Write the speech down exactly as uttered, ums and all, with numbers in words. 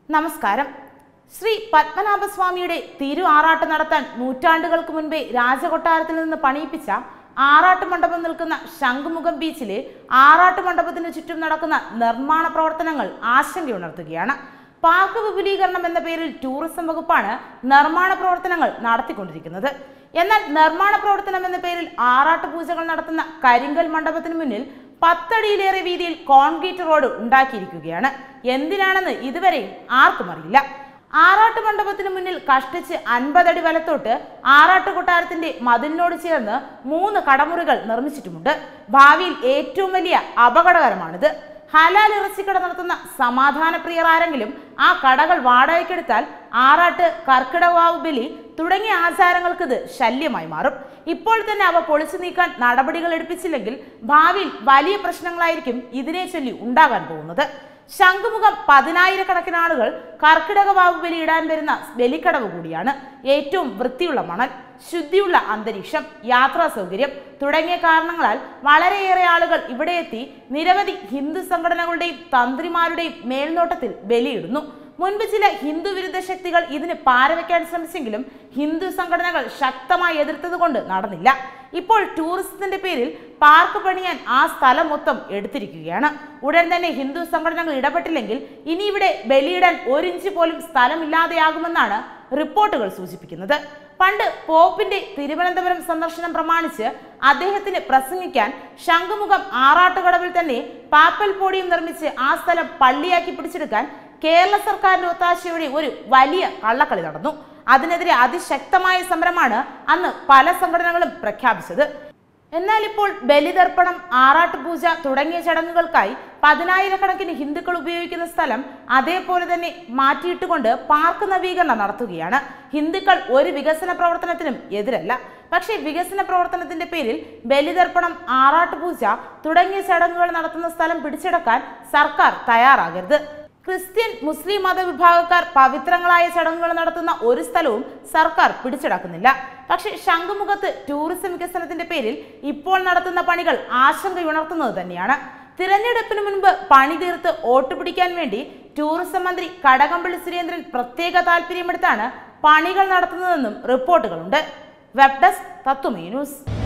നമസ്കാരം. ശ്രീ പത്മനാഭസ്വാമിയുടെ തിരു ആറാട്ട് നടത്താൻ നൂറ്റാണ്ടുകൾക്ക് മുൻപേ രാജകൊട്ടാരത്തിൽ നിന്ന് പണിയിപ്പിച്ച ആറാട്ട് മണ്ഡപം നിൽക്കുന്ന ശംഖുമുഖം ബീച്ചിലെ ആറാട്ട് മണ്ഡപത്തിന് ചുറ്റും നടക്കുന്ന നിർമ്മാണ പ്രവർത്തനങ്ങൾ ആശങ്കയുണർത്തുകയാണ്. പാർക്ക് വിപുലീകരണം എന്ന പേരിൽ ടൂറിസം വകുപ്പാണ് നിർമ്മാണ പ്രവർത്തനങ്ങൾ നടത്തിക്കൊണ്ടിരിക്കുന്നത്. എന്നാൽ നിർമ്മാണ പ്രവർത്തനം എന്ന പേരിൽ ആറാട്ട് പൂജകൾ നടത്തുന്ന കരിങ്കൽ മണ്ഡപത്തിന് മുന്നിൽ പത്തടിയിലേറെ വീതിയിൽ കോൺക്രീറ്റ് റോഡ് ഉണ്ടാക്കിയിരിക്കുകയാണ്. എന്തിനാണെന്ന് ഇതുവരെയും ആർക്കും അറിയില്ല. ആറാട്ട് മണ്ഡപത്തിന് മുന്നിൽ കഷ്ടിച്ച് അൻപതടി വലത്തോട്ട് ആറാട്ട് കൊട്ടാരത്തിന്റെ മതിലിനോട് ചേർന്ന് മൂന്ന് കടമുറികൾ നിർമ്മിച്ചിട്ടുമുണ്ട്. ഭാവിയിൽ ഏറ്റവും വലിയ അപകടകരമാണിത്. ഹലാൽ ഇറച്ചിക്കട നടത്തുന്ന സമാധാനപ്രിയർ ആരെങ്കിലും ആ കടകൾ വാടകയ്ക്കെടുത്താൽ ആറാട്ട്, കർക്കിടകവാവ് ബലി തുടങ്ങിയ ആചാരങ്ങൾക്ക് ഇത് ശല്യമായി മാറും. ഇപ്പോൾ തന്നെ അവ പൊളിച്ചു നീക്കാൻ നടപടികൾ എടുപ്പിച്ചില്ലെങ്കിൽ ഭാവിയിൽ വലിയ പ്രശ്നങ്ങളായിരിക്കും ഇതിനെ ചൊല്ലി ഉണ്ടാകാൻ പോകുന്നത്. ശംഖുമുഖം പതിനായിരക്കണക്കിന് ആളുകൾ കർക്കിടകവാവ് ബലി ഇടാൻ വരുന്ന ബലിക്കടവ് കൂടിയാണ്. ഏറ്റവും വൃത്തിയുള്ള മണൽ, ശുദ്ധിയുള്ള അന്തരീക്ഷം, യാത്രാ സൗകര്യം തുടങ്ങിയ കാരണങ്ങളാൽ വളരെയേറെ ആളുകൾ ഇവിടെ എത്തി നിരവധി ഹിന്ദു സംഘടനകളുടെയും തന്ത്രിമാരുടെയും മേൽനോട്ടത്തിൽ ബലിയിടുന്നു. മുൻപ് ചില ഹിന്ദു വിരുദ്ധ ശക്തികൾ ഇതിന് പാരവയ്ക്കാൻ ശ്രമിച്ചെങ്കിലും ഹിന്ദു സംഘടനകൾ ശക്തമായി എതിർത്തത് കൊണ്ട് നടന്നില്ല. ഇപ്പോൾ ടൂറിസത്തിന്റെ പേരിൽ പാർക്ക് പണിയാൻ ആ സ്ഥലം മൊത്തം എടുത്തിരിക്കുകയാണ്. ഉടൻ തന്നെ ഹിന്ദു സംഘടനകൾ ഇടപെട്ടില്ലെങ്കിൽ ഇനി ഇവിടെ ബലിയിടാൻ ഒരിഞ്ച് പോലും സ്ഥലമില്ലാതെയാകുമെന്നാണ് റിപ്പോർട്ടുകൾ സൂചിപ്പിക്കുന്നത്. പണ്ട് പോപ്പിന്റെ തിരുവനന്തപുരം സന്ദർശനം പ്രമാണിച്ച് അദ്ദേഹത്തിന് പ്രസംഗിക്കാൻ ശംഖുമുഖം ആറാട്ടുകടവിൽ തന്നെ പാപ്പൽ പോഡിയം നിർമ്മിച്ച് ആ സ്ഥലം പള്ളിയാക്കി പിടിച്ചെടുക്കാൻ കേരള സർക്കാരിന്റെ ഒത്താശയോടെ ഒരു വലിയ കള്ളക്കളി നടന്നു. അതിനെതിരെ അതിശക്തമായ സമരമാണ് അന്ന് പല സംഘടനകളും പ്രഖ്യാപിച്ചത്. എന്നാൽ ഇപ്പോൾ ബലിതർപ്പണം, ആറാട്ടുപൂജ തുടങ്ങിയ ചടങ്ങുകൾക്കായി പതിനായിരക്കണക്കിന് ഹിന്ദുക്കൾ ഉപയോഗിക്കുന്ന സ്ഥലം അതേപോലെ തന്നെ മാറ്റിയിട്ടുകൊണ്ട് പാർക്ക് നവീകരണം നടത്തുകയാണ്. ഹിന്ദുക്കൾ ഒരു വികസന പ്രവർത്തനത്തിനും എതിരല്ല. പക്ഷേ വികസന പ്രവർത്തനത്തിന്റെ പേരിൽ ബലിതർപ്പണം, ആറാട്ടുപൂജ തുടങ്ങിയ ചടങ്ങുകൾ നടത്തുന്ന സ്ഥലം പിടിച്ചെടുക്കാൻ സർക്കാർ തയ്യാറാകരുത്. ക്രിസ്ത്യൻ, മുസ്ലിം മതവിഭാഗക്കാർ പവിത്രങ്ങളായ ചടങ്ങുകൾ നടത്തുന്ന ഒരു സ്ഥലവും സർക്കാർ പിടിച്ചെടുക്കുന്നില്ല. പക്ഷെ ശംഖുമുഖത്ത് ടൂറിസം വികസനത്തിന്റെ പേരിൽ ഇപ്പോൾ നടത്തുന്ന പണികൾ ആശങ്കയുണർത്തുന്നത് തന്നെയാണ്. തിരഞ്ഞെടുപ്പിന് മുൻപ് പണി തീർത്ത് വോട്ട് പിടിക്കാൻ വേണ്ടി ടൂറിസം മന്ത്രി കടകംപള്ളി സുരേന്ദ്രൻ പ്രത്യേക താല്പര്യമെടുത്താണ് പണികൾ നടത്തുന്നതെന്നും റിപ്പോർട്ടുകളുണ്ട്. Web desk Tatwamayi news.